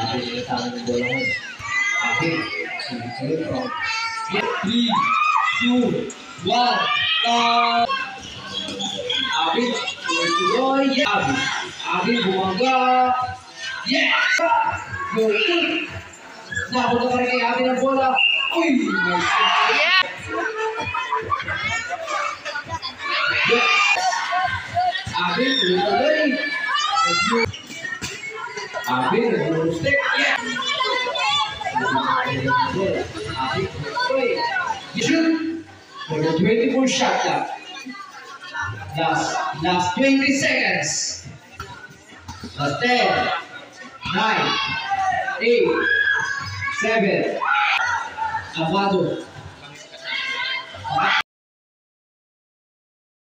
Sabi nila sa amin ng bola mo. Okay. Sige po. 3, 2, 1. Abid. Tuloy. Abid. Abid bumangga. Yes! Good. Napunta pa rin kay Abid ang bola. Uy! Yeah! Abid, tuloy. Abid, nag-stick. Yeah! Abid, tuloy. Shoot! For the 24 shot clock. Last 20 seconds. Last 10, 9, 8, 7. Amado.